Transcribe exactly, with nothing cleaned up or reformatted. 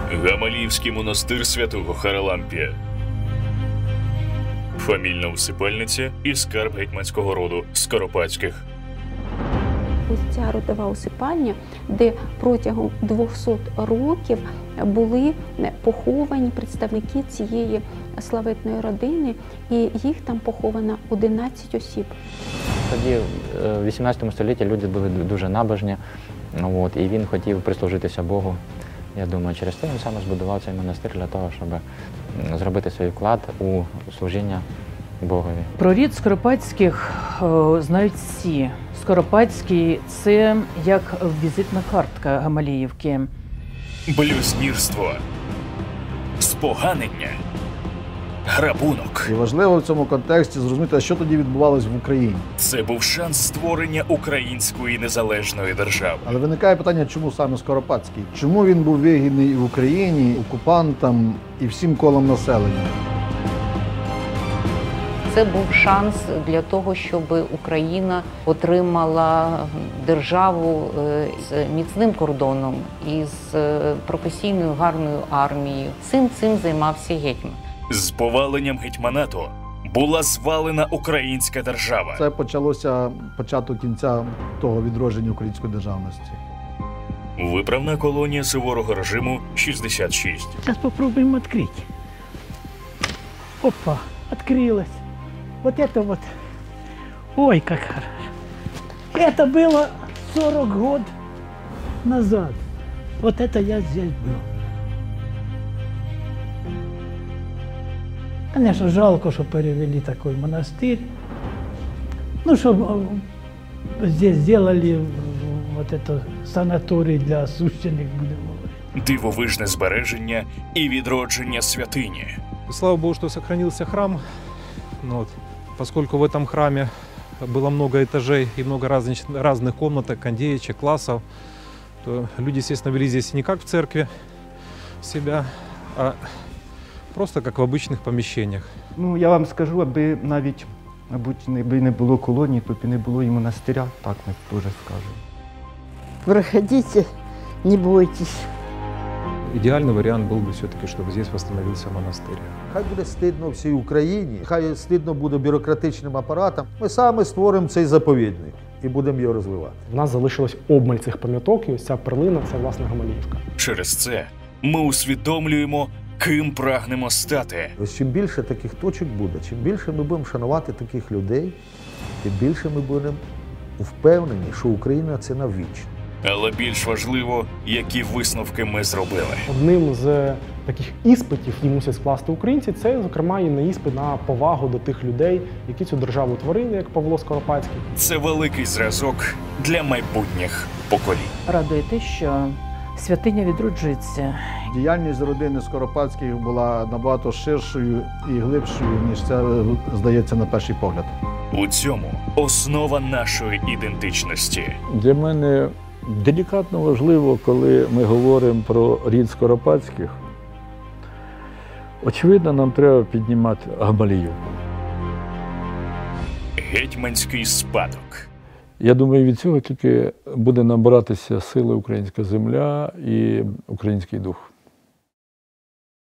Гамаліївський монастир святого Харалампія. Фамільна усипальниця і скарб гетьманського роду Скоропадських. Ось ця родова усипальня, де протягом двохсот років були поховані представники цієї славетної родини, і їх там поховано одинадцять осіб. Тоді, в вісімнадцятому столітті, люди були дуже набожні, от, і він хотів прислужитися Богу. Я думаю, через те він саме збудував цей монастир для того, щоб зробити свій вклад у служіння Богові. Про рід Скоропадських о, знають всі. Скоропадський – це як візитна картка Гамаліївки. Блюзнірство, споганення, грабунок. І важливо в цьому контексті зрозуміти, що тоді відбувалось в Україні. Це був шанс створення української незалежної держави. Але виникає питання, чому саме Скоропадський? Чому він був вигідний в Україні, окупантам і всім колам населення? Це був шанс для того, щоб Україна отримала державу з міцним кордоном і з професійною гарною армією. Цим цим займався гетьман. З поваленням гетьманату була звалена українська держава. Це почалося початок кінця того відродження української державності. Виправна колонія суворого режиму шістдесят шість. Сейчас попробуем открыть. Опа, открылась. Вот это вот. Ой, как хорошо. Это было сорок год назад. Вот это я здесь был. Конечно, жалко, что перевели такой монастырь. Ну, что здесь сделали вот это санаторий для осужденных, будем говорить. Дивовижне збереження і відродження святині. Слава Богу, что сохранился храм. Вот. Поскольку в этом храме было много этажей и много разных, разных комнаток, кондеечек, классов, то люди, естественно, вели здесь не как в церкви себя, а просто как в обычных помещениях. Ну, я вам скажу, аби навіть, мабуть, якби не було колонії, то б і не було і монастиря, так ми теж скажемо. Проходите, не бойтесь. Идеальный вариант был бы все-таки, чтобы здесь восстановился монастырь. Хай буде стидно всій Україні, хай стидно буде бюрократичним апаратам. Ми саме створимо цей заповідник і будемо його розвивати. У нас залишилось обмаль цих пам'яток, і ось ця перлина – це, власне, Гамаліївка. Через це ми усвідомлюємо, ким прагнемо стати. Ось чим більше таких точок буде, чим більше ми будемо шанувати таких людей, тим більше ми будемо впевнені, що Україна – це навічно. Але більш важливо, які висновки ми зробили. Одним з таких іспитів, які мусять скласти українці, це, зокрема, і на іспит на повагу до тих людей, які цю державу творили, як Павло Скоропадський. Це великий зразок для майбутніх поколінь. Радує те, що святиня відроджується. Діяльність родини Скоропадських була набагато ширшою і глибшою, ніж це здається на перший погляд. У цьому основа нашої ідентичності. Для мене делікатно важливо, коли ми говоримо про рід Скоропадських. Очевидно, нам треба піднімати Гамаліївку. Гетьманський спадок. Я думаю, від цього тільки буде набиратися сили українська земля і український дух.